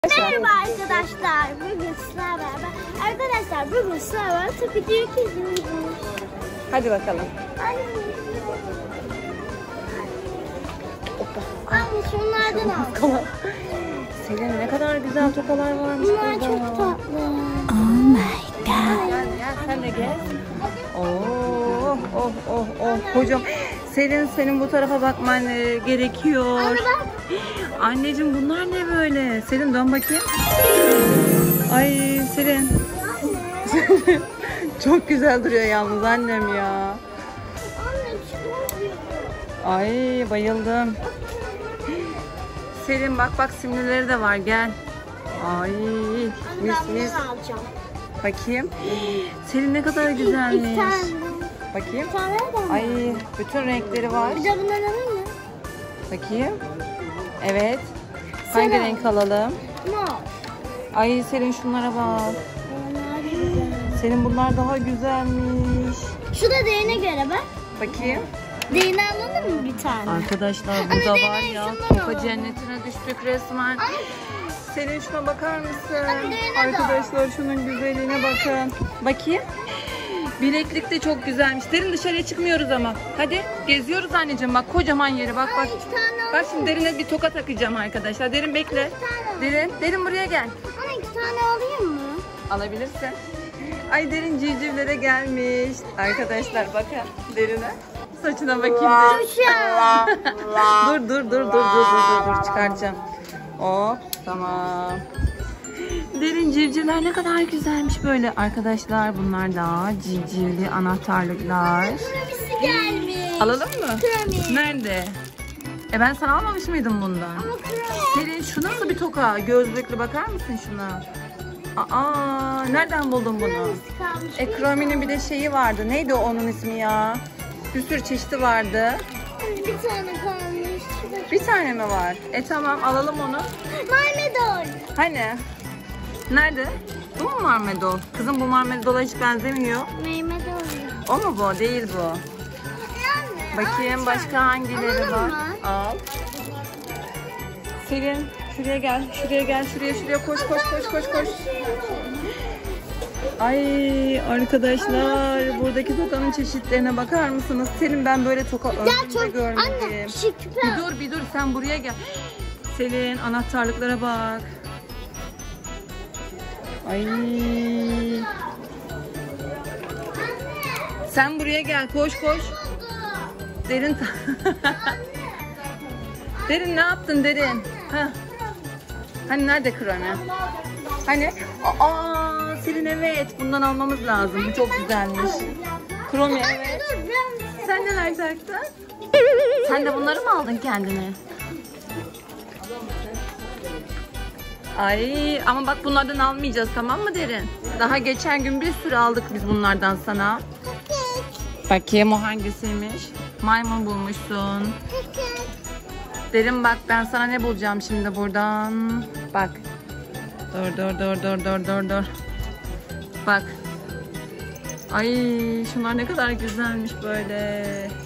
Merhaba arkadaşlar. Bugün sizlerle beraber. Arkadaşlar bugün sizlerle beraber tabii ki izliyoruz. Hadi bakalım. Anne şunlardan al. Selin ne kadar güzel tokalar varmış Bunlar burada. çok tatlı. Oh my god. Gel sen de gel. Oh hocam. Selin senin bu tarafa bakman gerekiyor. Anne bak. Anneciğim bunlar ne böyle? Selin dön bakayım. Ay Selin. Çok güzel duruyor yalnız annem ya. Anne çıkıyor. Ay bayıldım. Selin bak simlileri de var gel. Ay Anne mis ben mis. bunu alacağım. Bakayım. Selin ne kadar İki güzelmiş. tane. Bakayım. Bir tane de mi? Ay bütün renkleri var. Bir de bundan alayım mı? Bakayım. Evet. Hangi Selin. renk alalım? Mor. Ay Selin şunlara bak. Onlar güzel. Selin bunlar daha güzelmiş. Şu da değene göre bak. Bakayım. Değene alalım mı bir tane? Arkadaşlar Anne, burada var deneyin ya. şunu. Toka cennetine düştük resmen. Anne. Selin şuna bakar mısın? Anne, de. Arkadaşlar şunun güzelliğine bakın. Bakayım. Bileklik de çok güzelmiş. Derin dışarıya çıkmıyoruz ama. Hadi geziyoruz anneciğim. Bak kocaman yeri bak bak. Anne, iki tane Bak şimdi Derin'e bir toka takacağım arkadaşlar. Derin bekle. Derin buraya gel. Anne iki tane alayım mı? Alabilirsin. Ay Derin civcivlere gelmiş. Arkadaşlar bakın Derin'e. Saçına bakayım Derin. Tuşa. dur çıkaracağım. Hop tamam. Derin civcivler ne kadar güzelmiş böyle. Arkadaşlar bunlar da civcivli anahtarlıklar. Kuramisi gelmiş. Alalım mı? Kuramis. Nerede? Ben sana almamış mıydım bundan? Ama kuramis. Selin şu nasıl bir toka? Gözlüklü bakar mısın şuna? Aa, nereden buldun bunu? Kuramisi kalmış. Kromi'nin bir de şeyi vardı. Neydi onun ismi ya? Bir sürü çeşidi vardı. Bir tane kalmış. Bir tane mi var? Tamam alalım onu. Marmedon. Hani? Nerede? Bu mu marmedol? Kızım bu marmedola hiç benzemiyor. Marmedon. O mu bu? Değil bu. Bakayım başka hangileri Alalım var? mı? Al. Selin şuraya gel. Şuraya koş. Ay arkadaşlar buradaki tokanın çeşitlerine bakar mısınız? Selin ben böyle toka ömrümde görmedim. Anne şu küpe. Bir dur sen buraya gel. Selin anahtarlıklara bak. Ay. Sen buraya gel koş. Derin. Derin ne yaptın Derin? Heh. Hani nerede kremi? Hani? Aa Selin evet bundan almamız lazım. Bu çok güzelmiş. Kromi evet. Sen neler taktın? Sen de bunları mı aldın kendine? Ay ama bak bunlardan almayacağız tamam mı Derin? Daha geçen gün bir sürü aldık biz bunlardan sana. Bakayım o hangisiymiş? Maymun bulmuşsun. Derin bak ben sana ne bulacağım şimdi buradan. Bak. Dur. Bak. Ay şunlar ne kadar güzelmiş böyle.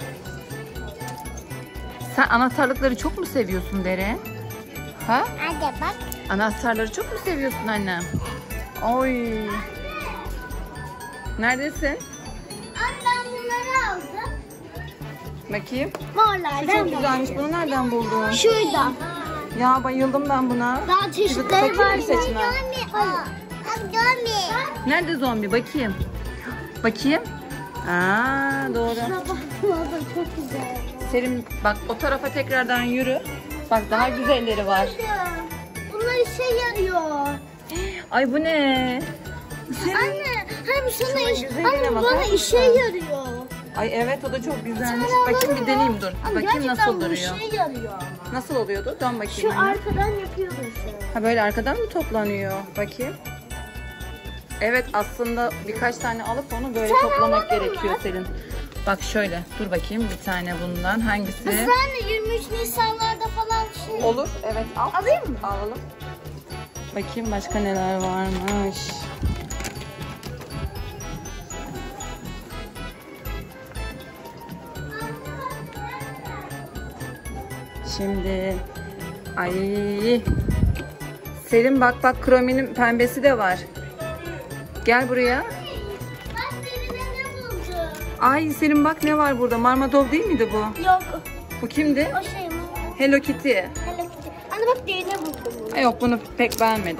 Sen anahtarlıkları çok mu seviyorsun Derin? Ha? Hadi bak. Anahtarları çok mu seviyorsun annem? Oy. Neredesin? Anne ben bunları aldım. Bakayım. Şu Morlardan çok güzelmiş. Bunu nereden buldun? Şurada. Ya bayıldım ben buna. Daha çeşitleri Bakayım var. bir seçme. Nerede zombi? Bakayım. Aa doğru. Çok güzel. Selim bak o tarafa tekrardan yürü. Bak daha güzelleri var. Bunlar işe yarıyor. Ay bu ne? Anne, hem Şunun sana güzelliğine anne bakar bana mısın? işe yarıyor. Ay evet o da çok güzelmiş. Sana Bakayım alalım bir deneyeyim mı? dur. Ama Bakayım gerçekten nasıl bu duruyor. işe yarıyor. Nasıl oluyordu? Dön bakayım. Şu anne. arkadan yapıyordun sen. Ha böyle arkadan mı toplanıyor? Bakayım. Evet aslında birkaç tane alıp onu böyle Sen toplamak alalım gerekiyor mı? Selin. Bak şöyle dur bakayım bir tane bundan hangisi? Biz de 23 Nisanlarda falan şey. Olur evet al. Alayım mı? Alalım. Bakayım başka neler varmış. Şimdi ay Selin bak bak Chrome'nin pembesi de var. Gel buraya. Bak Selin'e ne buldum? Ay Selin bak ne var burada. Marmadov değil miydi bu? Yok. Bu kimdi? O şey mi? Hello Kitty. Hello Kitty. Anne bak derine buldum bunu. Ay yok bunu pek beğenmedim.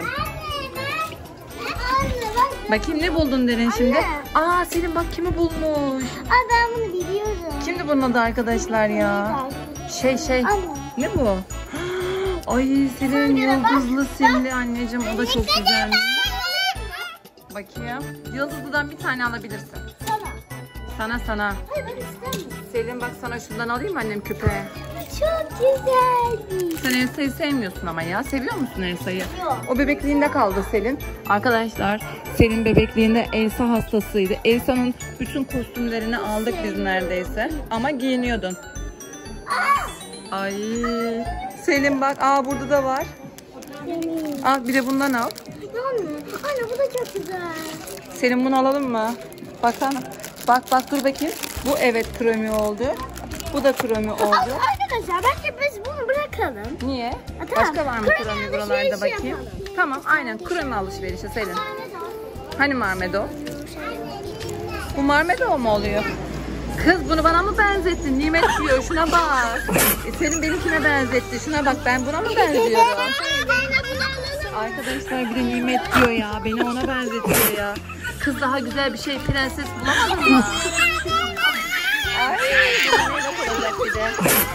Anne bak. Bakayım ne buldun Derin şimdi? Anne. Aa Selin bak kimi bulmuş. Aa ben bunu biliyorum. Kimdi bunun adı arkadaşlar ya? Şey. Anne. Ne bu? Ay Selin yıldızlı simli anneciğim o da çok güzelmiş. Bakayım. Yıldızlıdan bir tane alabilirsin. Sana. Hayır ben istemiyorum. Selin bak sana şundan alayım mı annem küpe? Çok güzel. Sen Elsa'yı sevmiyorsun ama ya. Seviyor musun Elsa'yı? Yok. O bebekliğinde kaldı Selin. Arkadaşlar Selin bebekliğinde Elsa hastasıydı. Elsa'nın bütün kostümlerini aldık biz neredeyse. Ama giyiniyordun. Ay Selin bak. Aa burada da var. Al bir de bundan al. Anne bu da çok güzel. Selin bunu alalım mı? Bakalım. Bak dur bakayım. Bu evet Chrome oldu. Bu da Chrome oldu. Arkadaşlar bence biz bunu bırakalım. Niye? Tamam. Başka var mı Chrome Chrome buralarda alışverişi bakayım. yapalım. Tamam aynen Chrome alışverişi Selin. Hani Marmedo? Bu Marmedo mu oluyor? Kız bunu bana mı benzettin? Nimet diyor şuna bak. Senin beni kime benzetti? Şuna bak ben buna mı benziyorum? Arkadaşlar bir de Nimet diyor ya. Beni ona benzetiyor ya. Kız daha güzel bir şey prenses bulamadın mı? Ay neyle olacak bir de.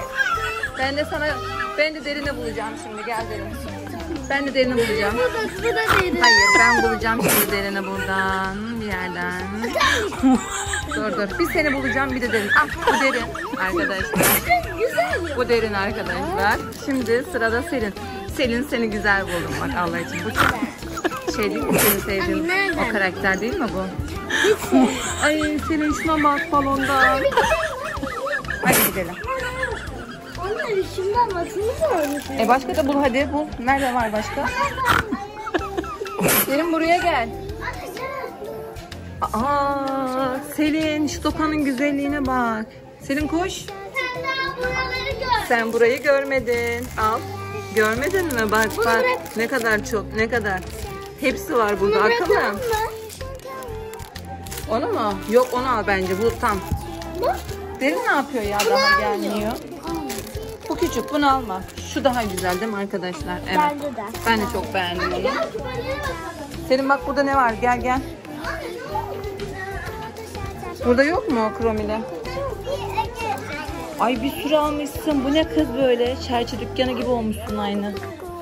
Ben de Derin'i bulacağım şimdi gel Derin. Ben de Derin'i bulacağım. Bu da değil. Hayır ben bulacağım şimdi Derin'i buradan bir yerden. dur. Bir seni bulacağım bir de Derin. Ah bu Derin arkadaşlar. Güzel. Bu Derin arkadaşlar. Şimdi sırada Selin. Selin seni güzel buldum bak Allah için. Bu şey değil mi seni sevdiğim o karakter değil mi bu? Ay Selin şuna bak balonda. Hadi gidelim. Onlar şundan bakımı da Başka da bul hadi bul. Nerede var başka? Selin buraya gel. Aa Selin şu tokanın güzelliğine bak. Selin koş. Sen daha buraları gör. Sen burayı görmedin. Al. Görmedin mi? Bak. Ne kadar çok. Ne kadar. Hepsi var burada. Akıllım. Onu mu? Yok onu al bence. Bu tam. Derin ne yapıyor ya? Daha gelmiyor. Bu küçük. Bunu alma. Şu daha güzel değil mi arkadaşlar? Evet. Bence de. Ben de çok beğendim onu. Gel küpelere bakalım. Selin bak burada ne var? Gel. Burada yok mu kromili? Ay bir sürü almışsın. Bu ne kız böyle? Çerçi dükkanı gibi olmuşsun aynı.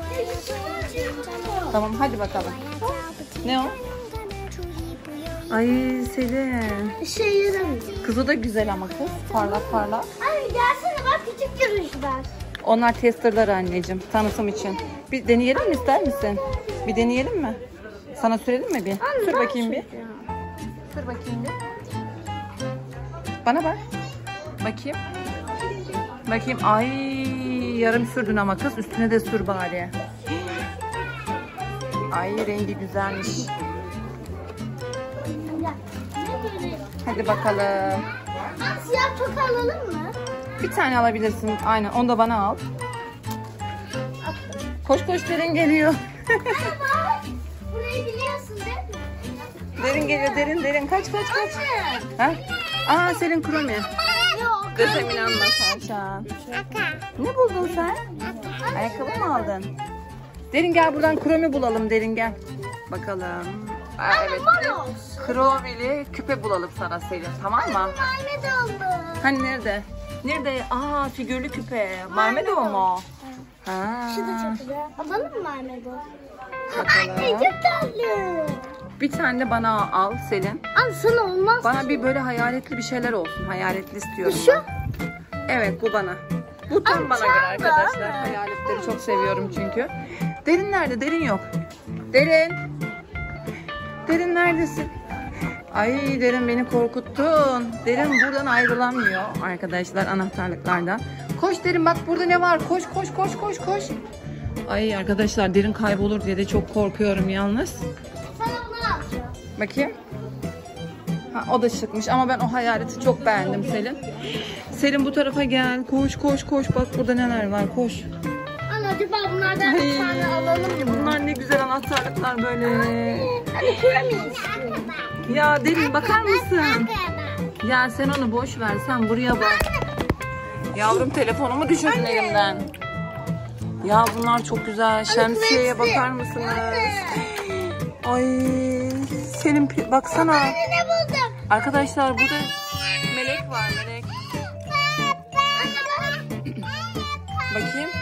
Tamam hadi bakalım. Ne o? Ay Selin. Şey yaramıyor. Kız o da güzel ama kız. Parlak. Ay gelsene bak küçük görüşler. Onlar testerlar anneciğim. Tanıtım için. Bir deneyelim mi ister misin? Bir deneyelim mi? Sana sürelim mi bir? Sür bakayım bir. Sür bakayım bir. Bana bak. Bakayım. Ay yarım sürdün ama kız. Üstüne de sür bari. Ay rengi güzelmiş. Hadi bakalım. Siyah toka alalım mı? Bir tane alabilirsin. Aynen. Onu da bana al. Koş Derin geliyor. Burayı biliyorsun değil mi? Derin geliyor. Derin. Kaç. Ha? Aa Selin Chrome. Yok. Gözüm inanma Sarşan. Ne buldun sen? Ayakkabı mı aldın? Derin gel buradan Chrome bulalım Derin gel. Bakalım. Aa, evet. Chrome'li küpe bulalım sana Selin tamam mı? Marmet oldu. Hani nerede? Aa figürlü küpe. Marmedo mu? Ha. Şu da çok güzel. Alalım mı marmet oldu? Bakalım. Anne çok tatlı. Bir tane de bana al Selin. Al sana olmaz. Bana bir böyle hayaletli bir şeyler olsun. Hayaletli istiyorum. Şu? Evet bu bana. Bu tam bana göre arkadaşlar. Hayaletleri çok seviyorum çünkü. Derin nerede? Derin yok. Derin neredesin? Ay Derin beni korkuttun. Derin buradan ayrılamıyor arkadaşlar anahtarlıklardan. Koş Derin bak burada ne var? Koş. Ay arkadaşlar Derin kaybolur diye de çok korkuyorum yalnız. Sana bunu alacağım. Bakayım. Ha, o da çıkmış ama ben o hayaleti çok beğendim Selin. Selin bu tarafa gel. Koş. Bak burada neler var. Koş. Anne acaba bunu bunlardan bir tane alalım. Bunlar ne güzel anahtarlıklar böyle. Hadi Kromi istiyorum. Ya Derin bakar mısın? Ya sen onu boş ver, sen buraya bak. Yavrum telefonumu düşürdün elimden. Ya bunlar çok güzel. Şemsiyeye bakar mısınız? Ay senin baksana. Ne buldum? Arkadaşlar burada melek var, melek. Bakayım.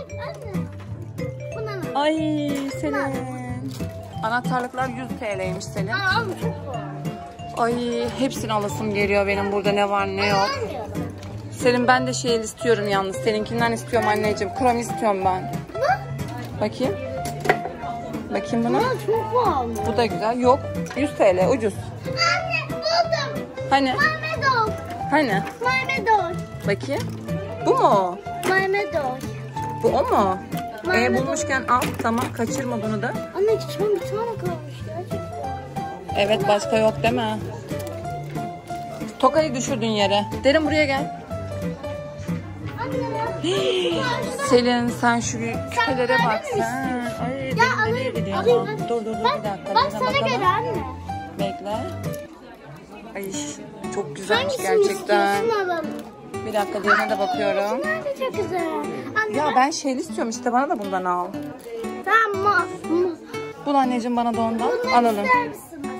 Ay Selin. Anahtarlıklar 100 TL'ymiş Selin. Ay hepsini alasım geliyor benim, burada ne var ne yok. Selin ben de şey istiyorum yalnız. Seninkinden istiyorum anneciğim. Kromi istiyorum ben. Bakayım. Bakayım buna. Çok pahalı. Bu da güzel. Yok. 100 TL ucuz. Anne buldum. Hani? Marmedoş. Hani? Marmedoş. Bakayım. Bu mu? Marmedoş. Bu o mu? Marmedoş. Bulmuşken al. Tamam kaçırma bunu da. Anne küçüğün bir tane kalmış gerçekten. Evet başka yok değil mi? Tokayı düşürdün yere. Derin buraya gel. Selin sen şu küpelere bak sen. Ay Derin nereye gidiyor? alayım. Dur bir dakika. Bak Bize sana bakalım. göre anne. Bekle. Ay çok güzelmiş Hangisini gerçekten. istiyorsun alalım. Bir dakika diğerine de bakıyorum. Şunlar da çok güzel. Anne Ya ben şeyli istiyorum işte, bana da bundan al. Tamam. Bul anneciğim bana da ondan. Bunları Alalım. ister misin?